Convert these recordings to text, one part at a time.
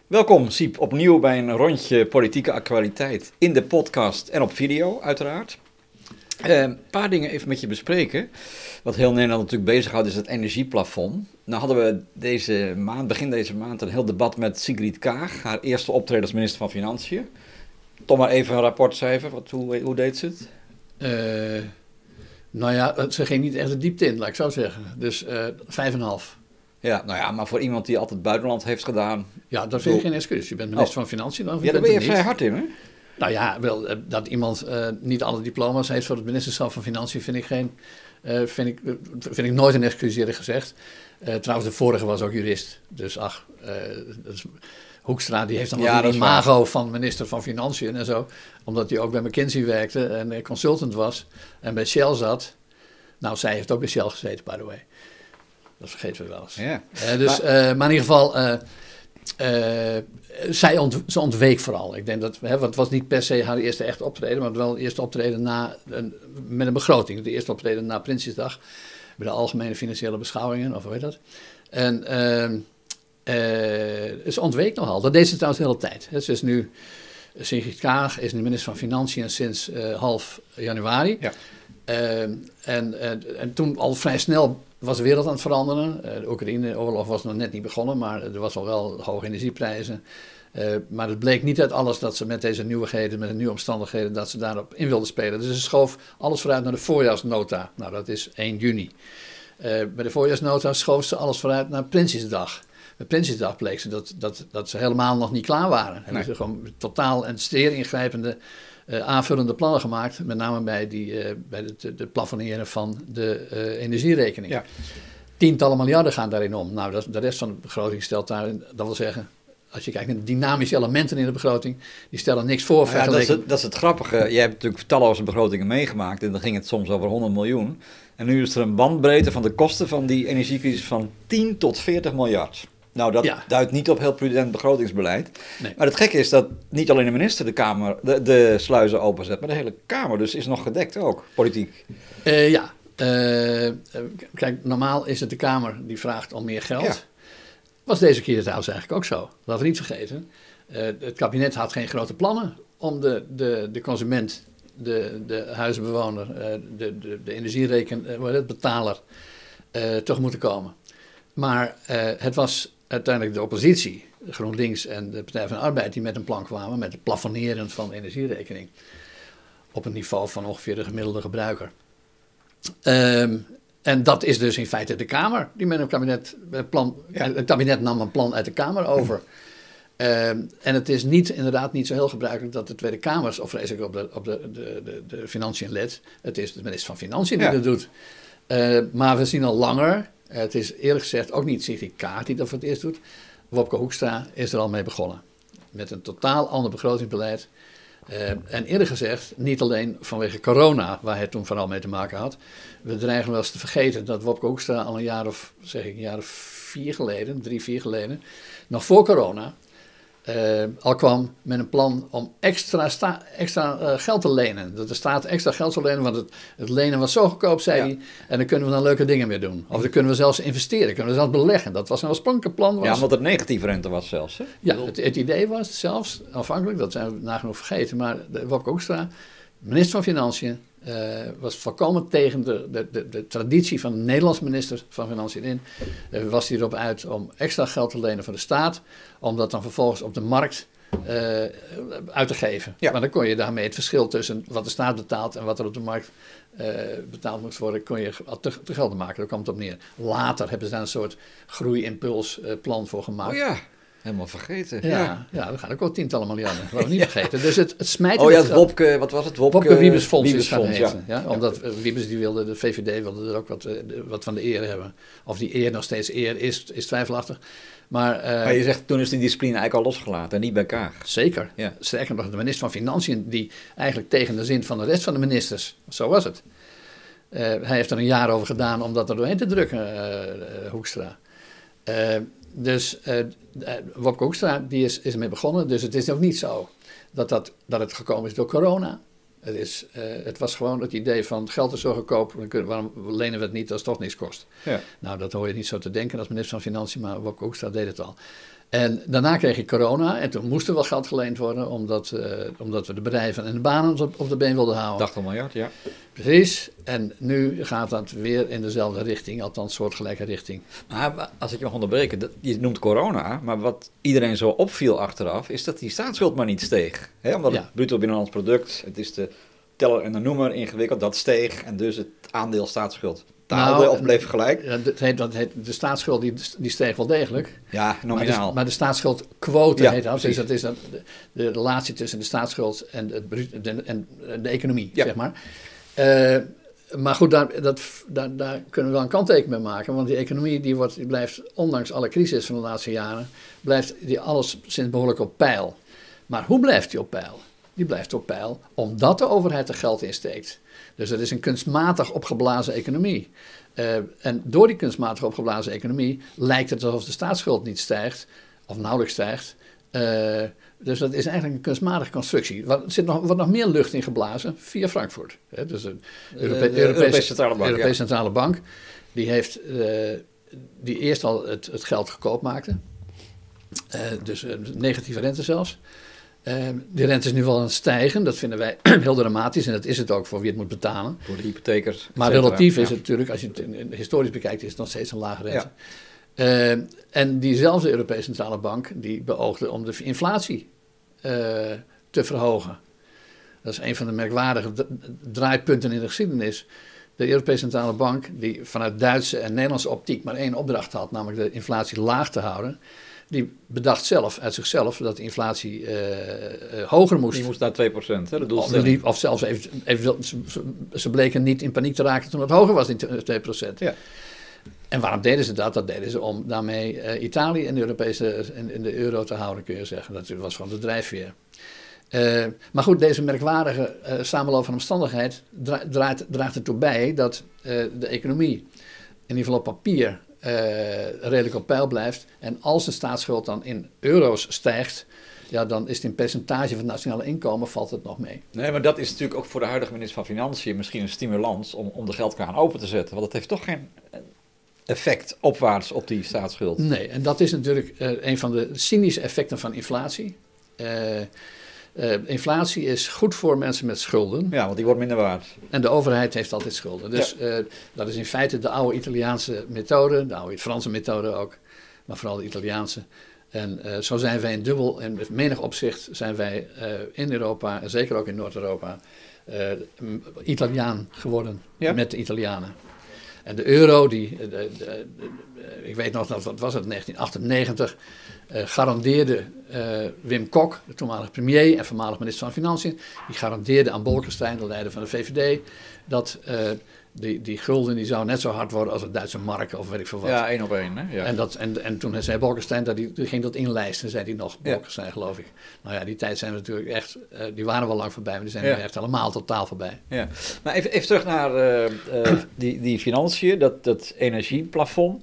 Welkom, Siep, opnieuw bij een rondje politieke actualiteit in de podcast en op video, uiteraard. Een paar dingen even met je bespreken. Wat heel Nederland natuurlijk bezighoudt is het energieplafond. Nou hadden we begin deze maand een heel debat met Sigrid Kaag, haar eerste optreden als minister van Financiën. Toch maar even een rapportcijfer, hoe deed ze het? Nou ja, ze ging niet echt de diepte in, laat ik zo zeggen. Dus 5,5. Ja, nou ja, maar voor iemand die altijd buitenland heeft gedaan... Ja, dat vind ik geen excuus. Je bent minister van Financiën. Dan ja, daar ben je vrij hard in, hè? Nou ja, wel, dat iemand niet alle diploma's heeft voor het ministerschap van Financiën vind ik nooit een excuus, eerlijk gezegd. Trouwens, de vorige was ook jurist. Dus Hoekstra die heeft dan wel een imago van minister van Financiën en zo. Omdat hij ook bij McKinsey werkte en consultant was en bij Shell zat. Nou, zij heeft ook bij Shell gezeten, by the way. Dat vergeten we wel eens. Ja. Maar in ieder geval, ze ontweek vooral. Ik denk dat, want het was niet per se haar eerste echt optreden, maar wel het eerste optreden met een begroting. De eerste optreden na Prinsjesdag, bij de Algemene Financiële Beschouwingen, of hoe heet dat. En ze ontweek nogal. Dat deed ze trouwens de hele tijd. Ze is nu, Sigrid Kaag is nu minister van Financiën sinds half januari. Ja. En toen al vrij snel was de wereld aan het veranderen. De Oekraïne-oorlog was nog net niet begonnen, maar er was al wel hoge energieprijzen. Maar het bleek niet uit alles dat ze met deze nieuwigheden, met de nieuwe omstandigheden, dat ze daarop in wilden spelen. Dus ze schoof alles vooruit naar de voorjaarsnota. Nou, dat is 1 juni. Bij de voorjaarsnota schoof ze alles vooruit naar Prinsjesdag. Bij Prinsjesdag bleek ze dat ze helemaal nog niet klaar waren. Hebben ze gewoon totaal en zeer ingrijpende aanvullende plannen gemaakt. Met name bij de plafonneren van de energierekening. Ja. Tientallen miljarden gaan daarin om. Nou, de rest van de begroting stelt daarin, dat wil zeggen, als je kijkt naar de dynamische elementen in de begroting, die stellen niks voor. Ja, dat is het grappige. Jij hebt natuurlijk talloze begrotingen meegemaakt en dan ging het soms over 100 miljoen. En nu is er een bandbreedte van de kosten van die energiecrisis van 10 tot 40 miljard. Nou, dat duidt niet op heel prudent begrotingsbeleid. Nee. Maar het gekke is dat niet alleen de minister de sluizen openzet, maar de hele Kamer dus is nog gedekt ook, politiek. Kijk, normaal is het de Kamer die vraagt om meer geld. Ja. Was deze keer trouwens eigenlijk ook zo. Laten we niet vergeten. Het kabinet had geen grote plannen om de consument, de huizenbewoner, de energierekenbetaler tegemoet te komen. Maar het was uiteindelijk de oppositie, GroenLinks en de Partij van de Arbeid, die met een plan kwamen, met het plafonneren van de energierekening. Op een niveau van ongeveer de gemiddelde gebruiker. En dat is dus in feite de Kamer, die met een kabinetplan. Ja. Het kabinet nam een plan uit de Kamer over. En het is inderdaad niet zo heel gebruikelijk dat de Tweede Kamer, of vrees ik op de financiën let. Het is de minister van Financiën die dat doet. Maar we zien al langer. Het is eerlijk gezegd ook niet Sigrid Kaag die dat voor het eerst doet. Wopke Hoekstra is er al mee begonnen. Met een totaal ander begrotingsbeleid. En eerlijk gezegd, niet alleen vanwege corona, waar hij toen vooral mee te maken had. We dreigen wel eens te vergeten dat Wopke Hoekstra al een jaar of 4 geleden, 3-4 geleden, nog voor corona, al kwam met een plan om extra geld te lenen. Dat de staat extra geld zou lenen, want het lenen was zo goedkoop, zei hij. En dan kunnen we dan leuke dingen mee doen. Of dan kunnen we zelfs investeren, kunnen we zelfs beleggen. Dat was een oorspronkelijk plan. Ja, omdat het negatieve rente was zelfs. Hè? Ja, het idee was zelfs, aanvankelijk, dat zijn we nagenoeg vergeten, maar Wopke Hoekstra, minister van Financiën, was volkomen tegen de traditie van de Nederlandse minister van Financiën in. Was hij erop uit om extra geld te lenen van de staat, om dat dan vervolgens op de markt uit te geven. Ja. Maar dan kon je daarmee het verschil tussen wat de staat betaalt en wat er op de markt betaald moest worden, kon je te gelden maken. Daar kwam het op neer. Later hebben ze daar een soort groeiimpulsplan voor gemaakt. Oh ja. Helemaal vergeten. Ja, dat gaat ook wel tientallen miljarden. Dat we niet vergeten. Dus het smijt. Het Wopke, wat was het? Wopke Wiebes Fonds is gaan heten. Ja, omdat Wiebes de VVD wilde er ook wat van de eer hebben. Of die eer nog steeds eer is twijfelachtig. Maar je zegt, toen is die discipline eigenlijk al losgelaten en niet bij Kaag. Zeker. Ja. Sterker nog, de minister van Financiën, die eigenlijk tegen de zin van de rest van de ministers, zo was het. Hij heeft er een jaar over gedaan om dat er doorheen te drukken, Hoekstra. Dus Wopke Hoekstra die is ermee begonnen. Dus het is ook niet zo dat het gekomen is door corona. Het was gewoon het idee van geld is zo goedkoop, waarom lenen we het niet als het toch niks kost. Ja. Nou, dat hoor je niet zo te denken als minister van Financiën, maar Wopke Hoekstra deed het al. En daarna kreeg je corona en toen moest er wel geld geleend worden, omdat we de bedrijven en de banen op de been wilden houden. 80 miljard, ja. Precies, en nu gaat dat weer in dezelfde richting, althans soortgelijke richting. Maar als ik je mag onderbreken, je noemt corona, maar wat iedereen zo opviel achteraf, is dat die staatsschuld maar niet steeg. Omdat het bruto binnenlands product, het is de teller en de noemer ingewikkeld, dat steeg en dus het aandeel staatsschuld daalde of bleef gelijk. De staatsschuld die steeg wel degelijk. Ja, nominaal. Maar de staatsschuldquote heet dat. Dus dat is de relatie tussen de staatsschuld en de economie, zeg maar. Maar goed, daar kunnen we wel een kanttekening mee maken. Want die economie die blijft, ondanks alle crisis van de laatste jaren, blijft die alles sinds behoorlijk op peil. Maar hoe blijft die op peil? Die blijft op peil omdat de overheid er geld in steekt. Dus het is een kunstmatig opgeblazen economie. En door die kunstmatig opgeblazen economie lijkt het alsof de staatsschuld niet stijgt, of nauwelijks stijgt. Dus dat is eigenlijk een kunstmatige constructie. Er wordt nog meer lucht in geblazen via Frankfurt. Dus de Europese Centrale Bank, die eerst al het geld goedkoop maakte. Dus negatieve rente zelfs. Die rente is nu wel aan het stijgen. Dat vinden wij heel dramatisch. En dat is het ook voor wie het moet betalen. Voor de hypothekers. Maar relatief is het natuurlijk, als je het historisch bekijkt, is het nog steeds een lage rente. Ja. En diezelfde Europese Centrale Bank, die beoogde om de inflatie te verhogen. Dat is een van de merkwaardige draaipunten in de geschiedenis. De Europese Centrale Bank, die vanuit Duitse en Nederlandse optiek maar één opdracht had, namelijk de inflatie laag te houden, die bedacht uit zichzelf dat de inflatie hoger moest. Die moest naar 2%, hè, de doelstelling. Of zelfs even ze bleken niet in paniek te raken toen het hoger was in 2%. Ja. En waarom deden ze dat? Dat deden ze om daarmee Italië in de euro te houden, kun je zeggen. Dat was gewoon de drijfveer. Maar goed, deze merkwaardige samenloop van omstandigheid draagt ertoe bij dat de economie, in ieder geval op papier, redelijk op peil blijft. En als de staatsschuld dan in euro's stijgt, ja, dan is het in percentage van het nationale inkomen valt het nog mee. Nee, maar dat is natuurlijk ook voor de huidige minister van Financiën misschien een stimulans om de geldkraan open te zetten. Want dat heeft toch geen effect opwaarts op die staatsschuld. Nee, en dat is natuurlijk een van de cynische effecten van inflatie. Inflatie is goed voor mensen met schulden. Ja, want die wordt minder waard. En de overheid heeft altijd schulden. Dus dat is in feite de oude Italiaanse methode, de oude Franse methode ook, maar vooral de Italiaanse. En zo zijn wij in menig opzicht zijn wij in Europa, en zeker ook in Noord-Europa, Italiaan geworden met de Italianen. En de euro, ik weet nog, wat was het, 1998, garandeerde Wim Kok, de toenmalige premier en voormalig minister van Financiën, die garandeerde aan Bolkestein, de leider van de VVD, dat die gulden die zou net zo hard worden als het Duitse mark of weet ik veel wat. Ja, 1 op 1. Hè? Ja. En toen zei Bolkestein, die ging dat inlijsten, zei hij nog, Bolkestein geloof ik. Nou ja, die tijd zijn we natuurlijk echt, die waren wel lang voorbij, maar die zijn nu echt helemaal totaal voorbij. Ja. Maar even terug naar die financiën, dat energieplafond.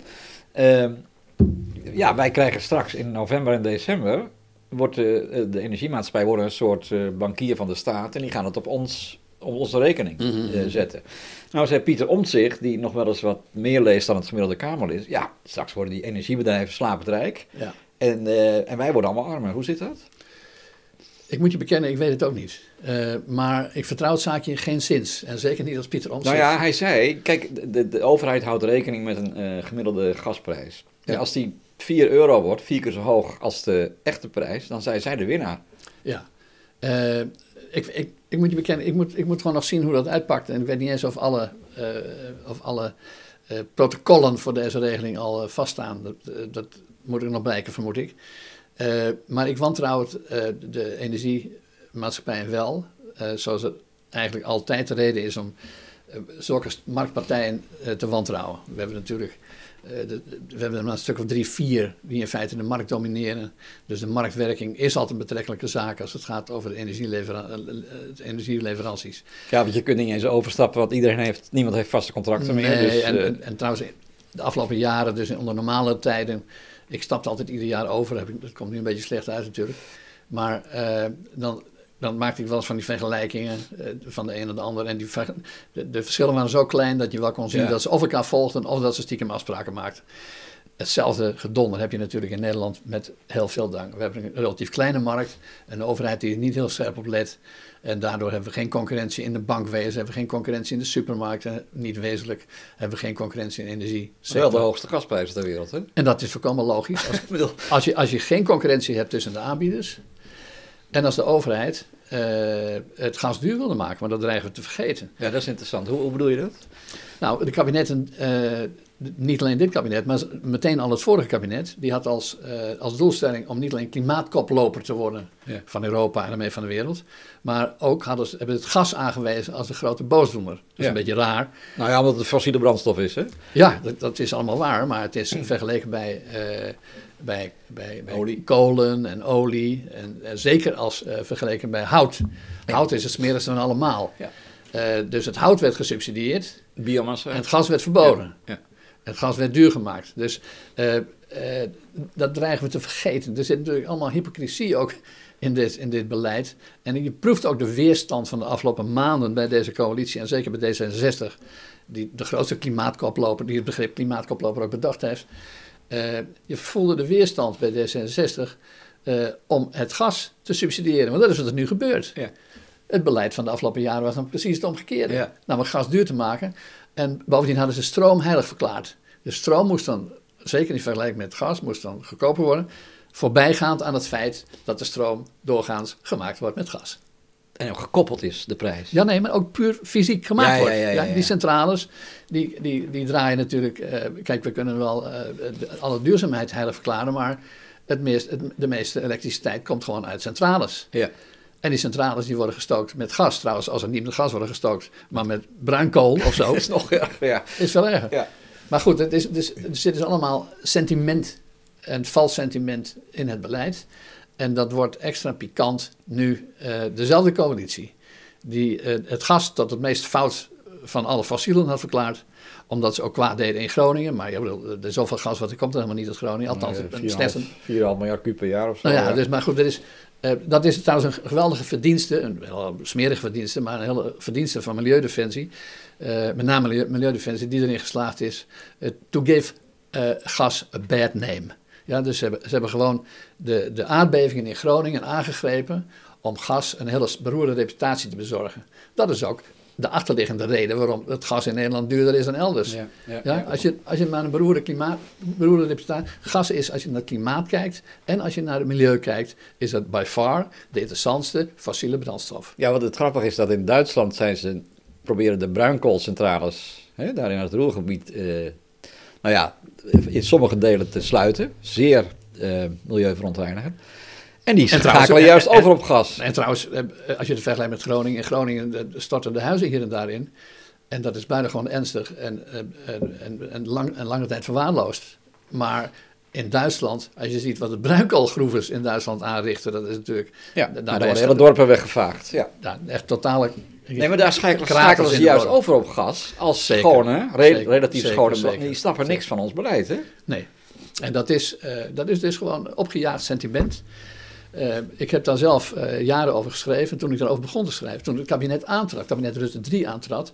Wij krijgen straks in november en december, wordt de energiemaatschappij een soort bankier van de staat en die gaan het op onze rekening zetten. Nou zei Pieter Omtzigt, die nog wel eens wat meer leest dan het gemiddelde Kamerlid, ja, straks worden die energiebedrijven slapend rijk en wij worden allemaal armer. Hoe zit dat? Ik moet je bekennen, ik weet het ook niet. Maar ik vertrouw het zaakje geen zins. En zeker niet als Pieter Omtzigt. Nou ja, hij zei, kijk, de overheid houdt rekening met een gemiddelde gasprijs. Ja. En als die €4 wordt, 4 keer zo hoog als de echte prijs, dan zijn zij de winnaar. Ja. Ik moet je bekennen, ik moet gewoon nog zien hoe dat uitpakt. En ik weet niet eens of alle protocollen voor deze regeling al vaststaan. Dat moet ik nog blijken, vermoed ik. Maar ik wantrouw de energiemaatschappijen wel. Zoals het eigenlijk altijd de reden is om zulke marktpartijen te wantrouwen. We hebben natuurlijk we hebben er maar een stuk of 3, 4 die in feite de markt domineren. Dus de marktwerking is altijd een betrekkelijke zaak als het gaat over de energieleveranties. Ja, want je kunt niet eens overstappen, want niemand heeft vaste contracten meer. Nee, dus, en trouwens, de afgelopen jaren, dus onder normale tijden, ik stapte altijd ieder jaar over. Dat komt nu een beetje slecht uit natuurlijk. Maar dan maakte ik wel eens van die vergelijkingen van de een en de ander. En de verschillen waren zo klein dat je wel kon zien dat ze of elkaar volgden of dat ze stiekem afspraken maakten. Hetzelfde gedonder heb je natuurlijk in Nederland met heel veel dank. We hebben een relatief kleine markt, een overheid die er niet heel scherp op let. En daardoor hebben we geen concurrentie in de bankwezen, hebben we geen concurrentie in de supermarkten, niet wezenlijk. Hebben we geen concurrentie in de energiesector. Wel de hoogste gasprijzen ter wereld, hè? En dat is volkomen logisch. Als je geen concurrentie hebt tussen de aanbieders en als de overheid het gas duur wilde maken, maar dat dreigen we te vergeten. Ja, dat is interessant. Hoe bedoel je dat? Nou, de kabinetten, niet alleen dit kabinet, maar meteen al het vorige kabinet, die had als doelstelling om niet alleen klimaatkoploper te worden van Europa en daarmee van de wereld, maar ook hebben het gas aangewezen als de grote boosdoener. Dat is een beetje raar. Nou ja, omdat het fossiele brandstof is, hè? Ja, dat is allemaal waar, maar het is vergeleken bij kolen en olie en zeker als vergeleken bij hout. Hout is het smerigste van allemaal. Ja. Dus het hout werd gesubsidieerd. Biomassa. En het gas werd verboden. Ja. Het gas werd duur gemaakt. Dus dat dreigen we te vergeten. Er zit natuurlijk allemaal hypocrisie ook in dit beleid. En je proeft ook de weerstand van de afgelopen maanden bij deze coalitie. En zeker bij D66, die de grootste klimaatkoploper, die het begrip klimaatkoploper ook bedacht heeft. Je voelde de weerstand bij D66 om het gas te subsidiëren. Want dat is wat er nu gebeurt. Ja. Het beleid van de afgelopen jaren was dan precies het omgekeerde. Ja. Namelijk gas duur te maken. En bovendien hadden ze stroom heilig verklaard. De stroom moest dan, zeker in vergelijking met gas, moest dan goedkoper worden. Voorbijgaand aan het feit dat de stroom doorgaans gemaakt wordt met gas. En ook gekoppeld is, de prijs. Ja, nee, maar ook puur fysiek gemaakt wordt. Ja. Die centrales, die draaien natuurlijk. Kijk, we kunnen wel alle duurzaamheid heilig verklaren, maar de meeste elektriciteit komt gewoon uit centrales. Ja. En die centrales die worden gestookt met gas. Trouwens, als er niet met gas worden gestookt, maar met bruinkool of zo. Is nog erger, ja. Is veel erger. Ja. Maar goed, er zit dus allemaal sentiment en vals sentiment in het beleid. En dat wordt extra pikant nu dezelfde coalitie, die het gas tot het meest fout van alle fossielen had verklaard, omdat ze ook kwaad deden in Groningen. Maar er is zoveel gas, wat er komt er helemaal niet uit Groningen. Althans, 4,5 miljard kuub per jaar of zo. Nou ja, dus, maar goed, dat is trouwens een geweldige verdienste, een heel smerige verdienste, maar een hele verdienste van Milieudefensie. Met name Milieudefensie, die erin geslaagd is to give gas a bad name. Ja, dus ze hebben gewoon de aardbevingen in Groningen aangegrepen om gas een hele beroerde reputatie te bezorgen. Dat is ook de achterliggende reden waarom het gas in Nederland duurder is dan elders. Als je naar een beroerde reputatie... Gas is, als je naar het klimaat kijkt en als je naar het milieu kijkt, is dat by far de interessantste fossiele brandstof. Ja, wat het grappige is dat in Duitsland proberen de bruinkoolcentrales, daar in het Ruhrgebied, in sommige delen te sluiten. Zeer milieuverontreinigend. En die schakelen juist over op gas. En trouwens, als je het vergelijkt met Groningen. In Groningen storten de huizen hier en daarin. En dat is buitengewoon ernstig en lange tijd verwaarloosd. Maar in Duitsland, als je ziet wat de bruinkoolgroeves in Duitsland aanrichten, dat is natuurlijk... Ja, daar worden hele dorpen weggevaagd. Ja. Echt totale... Nee, maar daar schakelen ze juist over op gas. Als schone, relatief schone. Die snappen niks van ons beleid, hè? Nee. En dat is dus gewoon opgejaagd sentiment. Ik heb daar zelf jaren over geschreven. Toen ik daarover begon te schrijven, toen het kabinet aantrad, het kabinet Rutte 3 aantrad,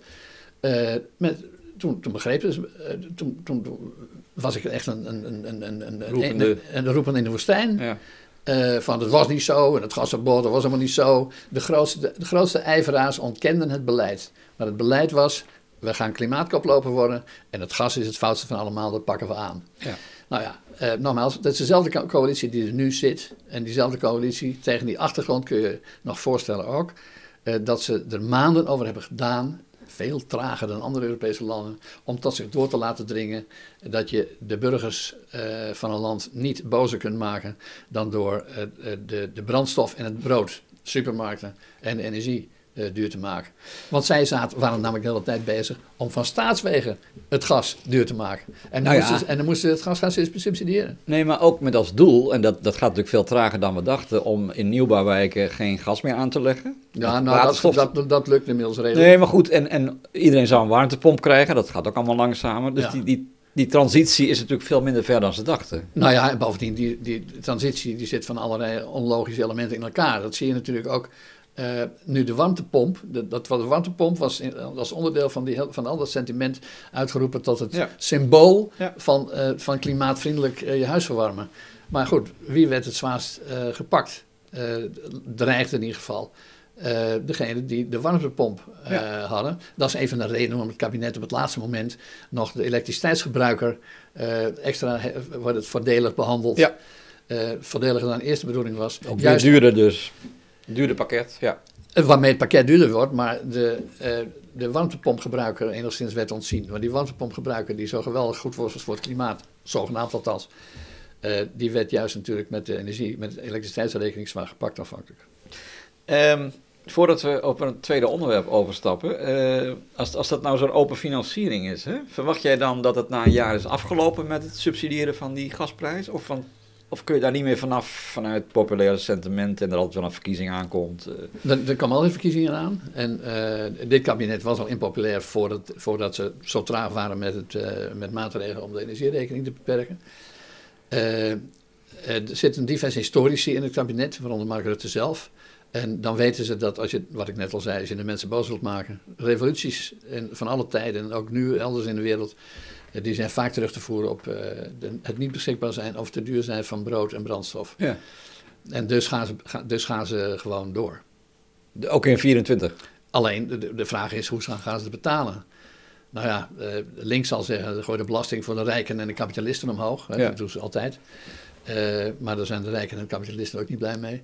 toen begreep ik, toen was ik echt een roepende in de woestijn. Ja. Van het was niet zo en het gasverbod, dat was helemaal niet zo. De grootste ijveraars ontkenden het beleid. Maar het beleid was, we gaan klimaatkoploper worden en het gas is het foutste van allemaal, dat pakken we aan. Ja. Nou ja, nogmaals, dat is dezelfde coalitie die er nu zit. En diezelfde coalitie, tegen die achtergrond kun je nog voorstellen ook, dat ze er maanden over hebben gedaan, veel trager dan andere Europese landen, om tot zich door te laten dringen dat je de burgers van een land niet bozer kunt maken dan door de brandstof en het brood, supermarkten en de energie duur te maken. Want zij waren namelijk de hele tijd bezig om van staatswegen het gas duur te maken. En dan moesten ze het gas gaan subsidiëren. Nee, maar ook met als doel, en dat gaat natuurlijk veel trager dan we dachten, om in nieuwbouwwijken geen gas meer aan te leggen. Ja, nou, dat lukt inmiddels redelijk. Nee, maar goed, en iedereen zou een warmtepomp krijgen, dat gaat ook allemaal langzamer. Dus ja. Die transitie is natuurlijk veel minder ver dan ze dachten. Nou ja, en bovendien, die transitie die zit van allerlei onlogische elementen in elkaar. Dat zie je natuurlijk ook Nu de warmtepomp, de warmtepomp was als onderdeel van al dat sentiment uitgeroepen tot het symbool van klimaatvriendelijk je huis verwarmen. Maar goed, wie werd het zwaarst gepakt? Dreigde in ieder geval. Degene die de warmtepomp hadden. Dat is een van de redenen waarom het kabinet op het laatste moment nog de elektriciteitsgebruiker extra wordt het voordelig behandeld. Ja. Voordeliger dan de eerste bedoeling was. Ook juist duurder dus. Duurder pakket, ja. Waarmee het pakket duurder wordt, maar de warmtepompgebruiker enigszins werd ontzien. Want die warmtepompgebruiker die zo geweldig goed was voor het klimaat, zogenaamd althans, die werd juist natuurlijk met de elektriciteitsrekening zwaar gepakt afhankelijk. Voordat we op een tweede onderwerp overstappen, als dat nou zo'n open financiering is, hè, verwacht jij dan dat het na een jaar is afgelopen met het subsidiëren van die gasprijs? Of kun je daar niet meer vanaf vanuit populaire sentiment en er altijd wel een verkiezing aankomt? Er komen altijd verkiezingen aan. En dit kabinet was al impopulair voordat ze zo traag waren met maatregelen om de energierekening te beperken. Er zitten diverse historici in het kabinet, waaronder Mark Rutte zelf. En dan weten ze dat wat ik net al zei, als je de mensen boos wilt maken, revoluties van alle tijden en ook nu elders in de wereld, die zijn vaak terug te voeren op het niet beschikbaar zijn of te duur zijn van brood en brandstof. Ja. En dus gaan ze gewoon door. Ook in 24? Alleen, de vraag is, hoe gaan ze het betalen? Nou ja, links zal zeggen, gooi de belasting voor de rijken en de kapitalisten omhoog. Ja. Dat doen ze altijd. Maar daar zijn de rijken en de kapitalisten ook niet blij mee.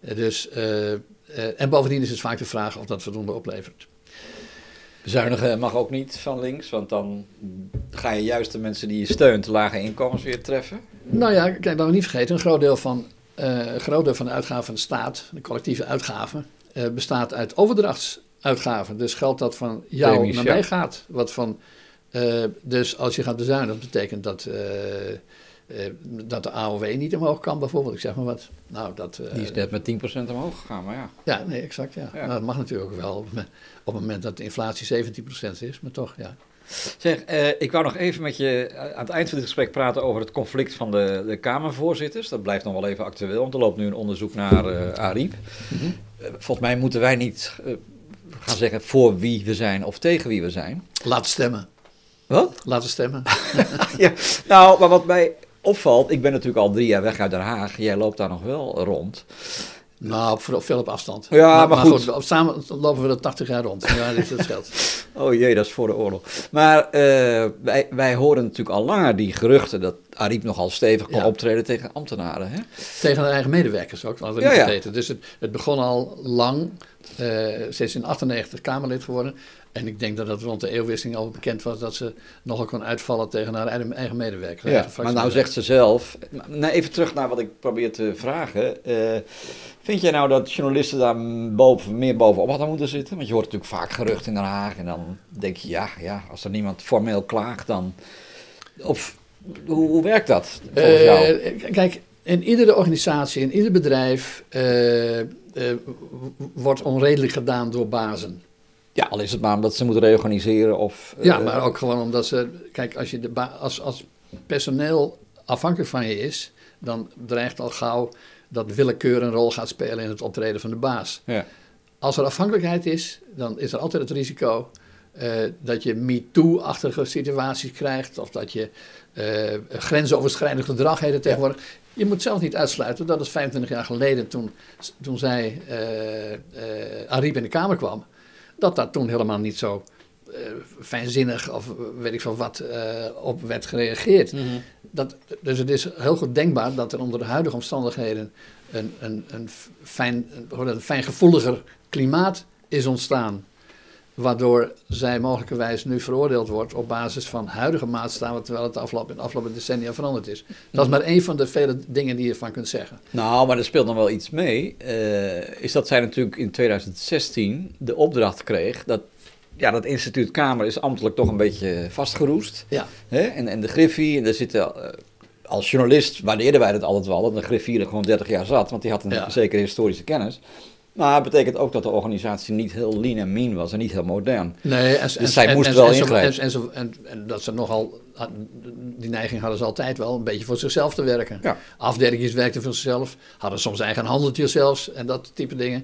En bovendien is het vaak de vraag of dat voldoende oplevert. Bezuinigen mag ook niet van links, want dan ga je juist de mensen die je steunt lage inkomens weer treffen. Nou ja, kijk, laten we niet vergeten, een groot deel van de uitgaven van de staat, de collectieve uitgaven, bestaat uit overdrachtsuitgaven. Dus geld dat van jou naar mij gaat. Dus als je gaat bezuinigen, dat betekent dat de AOW niet omhoog kan bijvoorbeeld, ik zeg maar wat. Nou, die is net met 10% omhoog gegaan, maar ja. Ja, nee, exact, ja. Nou, dat mag natuurlijk ook wel op het moment dat de inflatie 17% is, maar toch, ja. Zeg, ik wou nog even met je aan het eind van dit gesprek praten over het conflict van de Kamervoorzitters. Dat blijft nog wel even actueel, want er loopt nu een onderzoek naar Ariep. Mm-hmm. Volgens mij moeten wij niet gaan zeggen voor wie we zijn of tegen wie we zijn. Laten stemmen. Wat? Laten stemmen. Ja, nou, maar wat mij opvalt, ik ben natuurlijk al 3 jaar weg uit Den Haag. Jij loopt daar nog wel rond. Nou, veel op afstand. Ja, maar goed. Samen lopen we er 80 jaar rond. Ja, dat scheelt. Oh jee, dat is voor de oorlog. Maar wij horen natuurlijk al langer die geruchten dat Ariep nogal stevig kon optreden tegen ambtenaren. Hè? Tegen haar eigen medewerkers ook, laten we niet vergeten. Dus het begon al lang. Ze is in 1998 Kamerlid geworden. En ik denk dat het rond de eeuwwisseling al bekend was dat ze nogal kon uitvallen tegen haar eigen medewerkers. Ja, maar nou zegt ze zelf, even terug naar wat ik probeer te vragen. Vind jij nou dat journalisten daar meer bovenop hadden moeten zitten? Want je hoort natuurlijk vaak geruchten in Den Haag en dan denk je, ja, als er niemand formeel klaagt dan... Of hoe werkt dat volgens jou? Kijk, in iedere organisatie, in ieder bedrijf wordt onredelijk gedaan door bazen. Ja, al is het maar omdat ze moeten reorganiseren of... Ja, maar ook gewoon omdat ze... Kijk, als je als personeel afhankelijk van je is, dan dreigt al gauw dat willekeur een rol gaat spelen in het optreden van de baas. Ja. Als er afhankelijkheid is, dan is er altijd het risico dat je MeToo-achtige situaties krijgt of dat je grensoverschrijdend gedrag heet tegenwoordig. Je moet zelf niet uitsluiten dat het 25 jaar geleden, toen zij Ariep in de Kamer kwam, dat toen helemaal niet zo fijnzinnig of weet ik veel wat op werd gereageerd. Mm-hmm. Dus het is heel goed denkbaar dat er onder de huidige omstandigheden een fijngevoeliger klimaat is ontstaan. Waardoor zij mogelijkerwijs nu veroordeeld wordt op basis van huidige maatstaven, terwijl het de afgelopen decennia veranderd is. Dat is maar één van de vele dingen die je van kunt zeggen. Nou, maar er speelt nog wel iets mee. Is dat zij natuurlijk in 2016 de opdracht kreeg dat instituut Kamer is ambtelijk toch een beetje vastgeroest. Ja. Hè? En de Griffie, en daar zitten... Als journalist waardeerden wij dat altijd wel, dat de Griffier er gewoon 30 jaar zat, want die had een zekere historische kennis. Maar het betekent ook dat de organisatie niet heel lean en mean was en niet heel modern. Nee, dus zij moest wel ingrijpen. En dat ze nogal, die neiging hadden ze altijd wel, een beetje voor zichzelf te werken. Ja. Afdelingjes werkten voor zichzelf, hadden soms eigen handeltje zelfs en dat type dingen.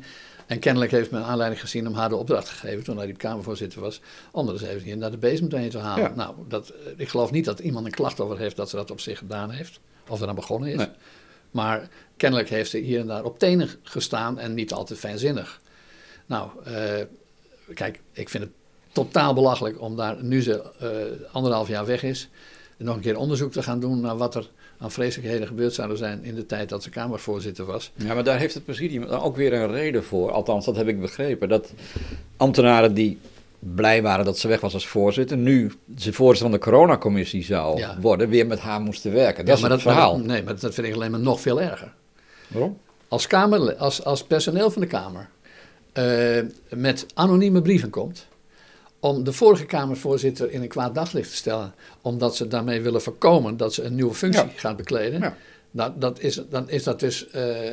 En kennelijk heeft men aanleiding gezien om haar de opdracht gegeven, toen hij die Kamervoorzitter was, om er eens even hier naar de bezemtraining te halen. Ja. Nou, ik geloof niet dat iemand een klacht over heeft dat ze dat op zich gedaan heeft, of er aan begonnen is. Nee. Maar kennelijk heeft ze hier en daar op tenen gestaan en niet altijd fijnzinnig. Nou, kijk, ik vind het totaal belachelijk om daar, nu ze 1,5 jaar weg is, nog een keer onderzoek te gaan doen naar wat er aan vreselijkheden gebeurd zouden zijn in de tijd dat ze Kamervoorzitter was. Ja, maar daar heeft het presidium dan ook weer een reden voor. Althans, dat heb ik begrepen. Dat ambtenaren die blij waren dat ze weg was als voorzitter, nu de voorzitter van de coronacommissie zou worden, weer met haar moesten werken. Dat is het verhaal. Maar dat vind ik alleen maar nog veel erger. Waarom? Als personeel van de Kamer met anonieme brieven komt om de vorige Kamervoorzitter in een kwaad daglicht te stellen, omdat ze daarmee willen voorkomen dat ze een nieuwe functie gaat bekleden. Ja. Dan is dat dus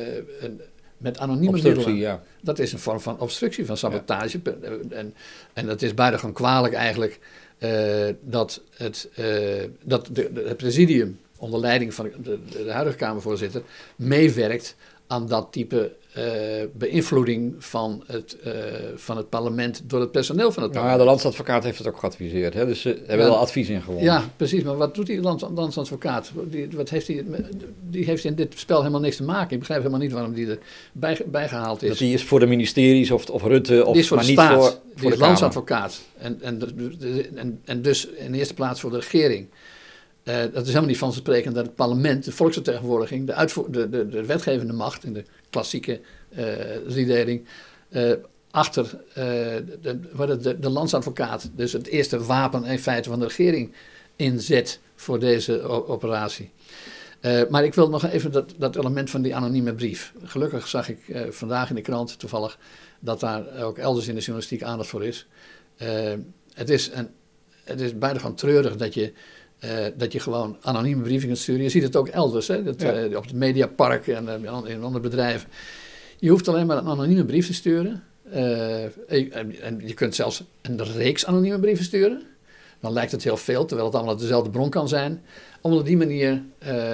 met anonieme middelen. Ja. Dat is een vorm van obstructie, van sabotage. Ja. En dat is buitengewoon kwalijk eigenlijk dat het presidium onder leiding van de huidige Kamervoorzitter meewerkt aan dat type beïnvloeding van het parlement door het personeel van het parlement. Ja, de landsadvocaat heeft het ook geadviseerd. Hè? Dus ze hebben wel advies ingewonnen. Ja, precies. Maar wat doet die landsadvocaat? Die heeft in dit spel helemaal niks te maken. Ik begrijp helemaal niet waarom die erbij gehaald is. Dat die is voor de ministeries of Rutte, die is voor maar de niet staat. voor de landsadvocaat. En dus in de eerste plaats voor de regering. Dat is helemaal niet vanzelfsprekend dat het parlement, de volksvertegenwoordiging, de wetgevende macht in de klassieke driedeling, achter de landsadvocaat, dus het eerste wapen in feite van de regering, inzet voor deze operatie. Maar ik wil nog even dat element van die anonieme brief. Gelukkig zag ik vandaag in de krant toevallig dat daar ook elders in de journalistiek aandacht voor is. Het is buitengewoon treurig dat je gewoon anonieme brieven kunt sturen. Je ziet het ook elders, hè? Op het Mediapark en in andere bedrijven. Je hoeft alleen maar een anonieme brief te sturen. En je kunt zelfs een reeks anonieme brieven sturen. Dan lijkt het heel veel, terwijl het allemaal uit dezelfde bron kan zijn. Om op die manier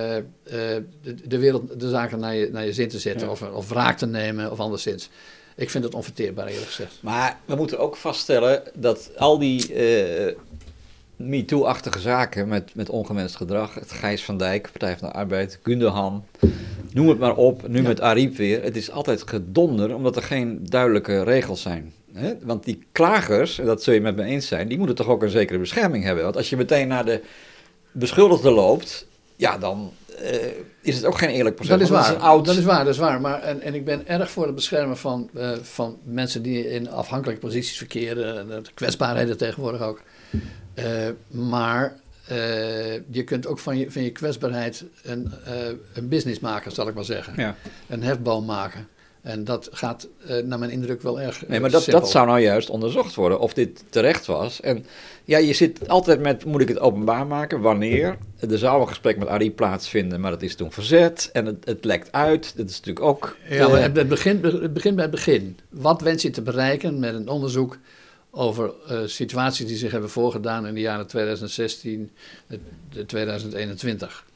de zaken naar je zin te zetten. Ja. Of wraak te nemen of anderszins. Ik vind het onverteerbaar, eerlijk gezegd. Maar we moeten ook vaststellen dat al die MeToo-achtige zaken met ongewenst gedrag, het Gijs van Dijk, Partij van de Arbeid, Gundogan, noem het maar op, nu met Ariep weer. Het is altijd gedonder, omdat er geen duidelijke regels zijn. Hè? Want die klagers, en dat zul je met me eens zijn, die moeten toch ook een zekere bescherming hebben. Want als je meteen naar de beschuldigde loopt, ja, dan is het ook geen eerlijk proces. Dat is waar. Maar, en ik ben erg voor het beschermen van mensen die in afhankelijke posities verkeren, en de kwetsbaarheden tegenwoordig ook. Maar je kunt ook van je kwetsbaarheid een business maken, zal ik maar zeggen. Ja. Een hefboom maken. En dat gaat naar mijn indruk wel erg Nee, maar dat zou nou juist onderzocht worden, of dit terecht was. En ja, je zit altijd met, moet ik het openbaar maken, wanneer? Er zou een gesprek met Ariep plaatsvinden, maar dat is toen verzet en het lekt uit. Dat is natuurlijk ook... Ja, maar het begint bij het begin. Wat wens je te bereiken met een onderzoek over situaties die zich hebben voorgedaan in de jaren 2016, 2021.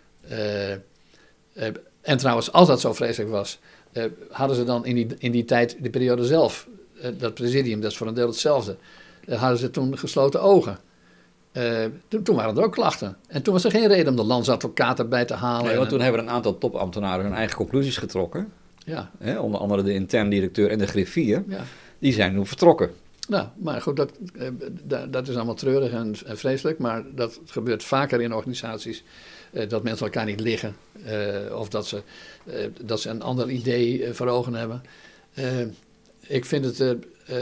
En trouwens, als dat zo vreselijk was, hadden ze dan in die tijd, de periode zelf, dat presidium, dat is voor een deel hetzelfde, hadden ze toen gesloten ogen. Toen waren er ook klachten. En toen was er geen reden om de landsadvocaat erbij te halen. Nee, want toen hebben een aantal topambtenaren hun eigen conclusies getrokken. Ja. Onder andere de intern directeur en de griffier. Ja. Die zijn nu vertrokken. Nou, maar goed, dat is allemaal treurig en vreselijk. Maar dat gebeurt vaker in organisaties. Dat mensen elkaar niet liggen. Of dat ze een ander idee voor ogen hebben. Ik vind het...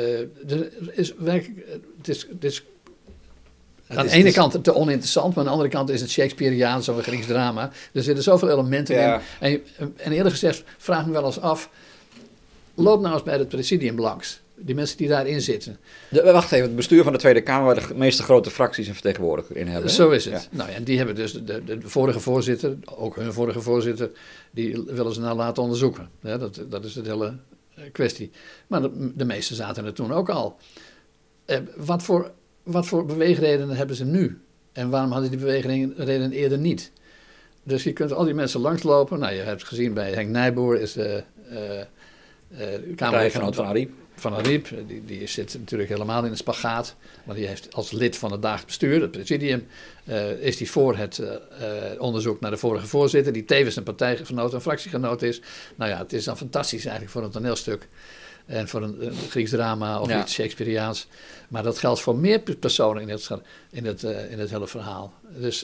Het is aan de ene kant te oninteressant, maar aan de andere kant is het Shakespeareaans of een Grieks drama. Er zitten zoveel elementen in. En eerlijk gezegd vraag ik me wel eens af, loop nou eens bij het presidium langs. Die mensen die daarin zitten. Wacht even, het bestuur van de Tweede Kamer, waar de meeste grote fracties een vertegenwoordiger in hebben. Zo is het. Ja. Nou, en die hebben dus de vorige voorzitter, ook hun vorige voorzitter, die willen ze nou laten onderzoeken. Ja, dat is de hele kwestie. Maar de meeste zaten er toen ook al. Wat voor beweegredenen hebben ze nu? En waarom hadden die beweegredenen eerder niet? Dus je kunt al die mensen langslopen. Nou, je hebt gezien bij Henk Nijboer is Partijgenoot van Ariep. Van Ariep, die zit natuurlijk helemaal in de spagaat. Maar die heeft als lid van het dagelijks bestuur, het presidium, is die voor het onderzoek naar de vorige voorzitter, die tevens een partijgenoot, een fractiegenoot is. Nou ja, het is dan fantastisch eigenlijk voor een toneelstuk. En voor een Grieks drama of iets Shakespeareaans. Maar dat geldt voor meer personen in het hele verhaal. Dus,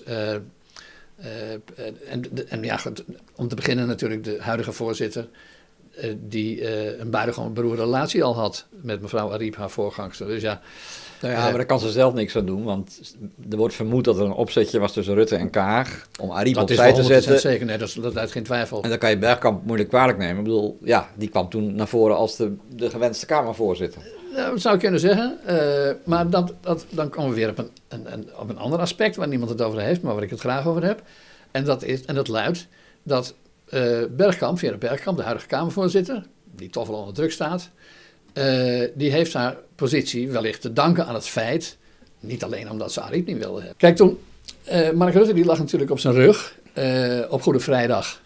om te beginnen natuurlijk de huidige voorzitter, die een buitengewoon beroerde relatie al had met mevrouw Ariep, haar voorgangster. Dus ja, maar daar kan ze zelf niks aan doen, want er wordt vermoed dat er een opzetje was tussen Rutte en Kaag om Ariep opzij te zetten. Dat is zeker, nee, dat uit geen twijfel. En dan kan je Bergkamp moeilijk kwalijk nemen. Ik bedoel, ja, die kwam toen naar voren als de gewenste Kamervoorzitter. Nou, dat zou ik kunnen zeggen, maar dan komen we weer op een ander aspect waar niemand het over heeft, maar waar ik het graag over heb. En dat luidt dat Bergkamp, Vera Bergkamp, de huidige Kamervoorzitter, die toch wel onder druk staat, die heeft haar positie wellicht te danken aan het feit, niet alleen omdat ze Ariep niet wilde hebben. Kijk, toen, Mark Rutte die lag natuurlijk op zijn rug op Goede Vrijdag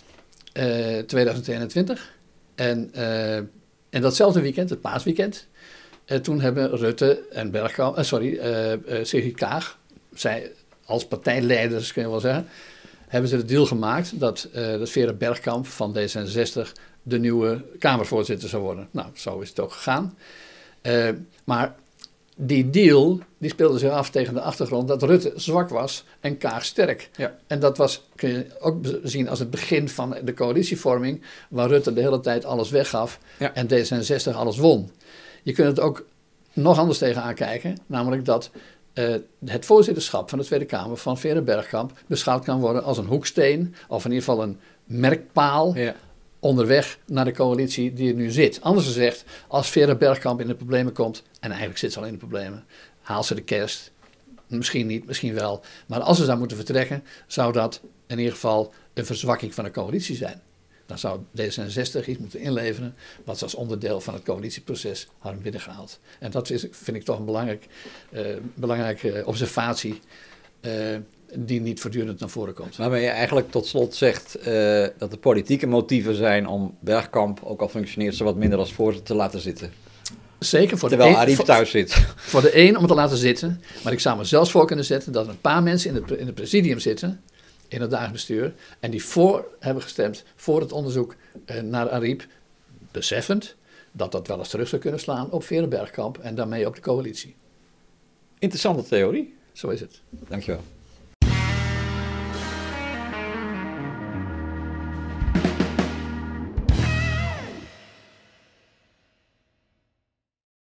2021. En datzelfde weekend, het paasweekend, toen hebben Rutte en Sigrid Kaag, zij als partijleiders kun je wel zeggen, hebben ze de deal gemaakt dat Vera Bergkamp van D66 de nieuwe Kamervoorzitter zou worden. Nou, zo is het ook gegaan. Maar die deal die speelde zich af tegen de achtergrond dat Rutte zwak was en Kaag sterk. Ja. En dat kun je ook zien als het begin van de coalitievorming, waar Rutte de hele tijd alles weggaf en D66 alles won. Je kunt het ook nog anders tegenaan kijken, namelijk dat het voorzitterschap van de Tweede Kamer van Vera Bergkamp beschouwd kan worden als een hoeksteen, of in ieder geval een merkpaal onderweg naar de coalitie die er nu zit. Anders gezegd, als Vera Bergkamp in de problemen komt, en eigenlijk zit ze al in de problemen, haalt ze de kerst. Misschien niet, misschien wel. Maar als ze zou moeten vertrekken, zou dat in ieder geval een verzwakking van de coalitie zijn. Dan zou D66 iets moeten inleveren wat ze als onderdeel van het coalitieproces hadden binnengehaald. En dat vind ik toch een belangrijke observatie die niet voortdurend naar voren komt. Waarmee je eigenlijk tot slot zegt dat er politieke motieven zijn om Bergkamp, ook al functioneert ze wat minder als voorzitter, te laten zitten. Zeker voor terwijl Ariep thuis zit. Voor de een om te laten zitten. Maar ik zou me zelfs voor kunnen zetten dat er een paar mensen in het presidium zitten, in het dagelijks bestuur, en die voor hebben gestemd voor het onderzoek naar Ariep, beseffend dat dat wel eens terug zou kunnen slaan op Vera Bergkamp en daarmee op de coalitie. Interessante theorie. Zo is het. Dankjewel.